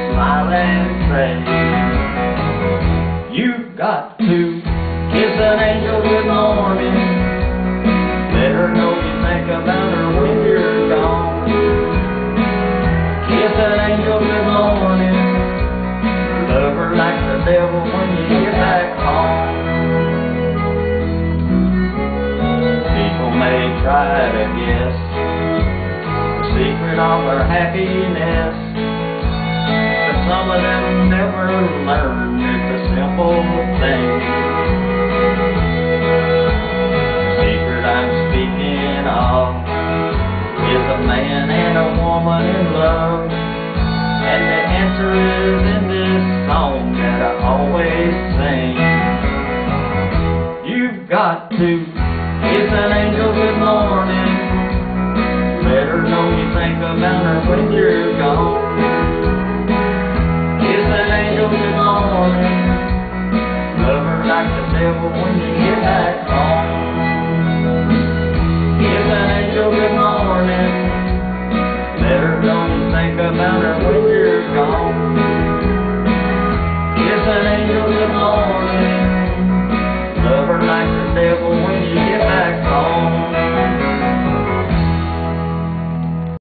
smile and say, you've got to kiss an angel good morning. Let her know you think about her when you're gone. Kiss an angel good morning. Love her like the devil when you get back home. People may try to guess the secret of her happiness, but some of them never learn it's a simple thing. The secret I'm speaking of is a man and a woman in love, and the answer is in this song that I always sing. You've got to kiss an angel good morning. Let her know you think about her when you're gone. Kiss an angel good morning. Love her like the devil when you get back home. Kiss an angel good morning. Let her know you think about her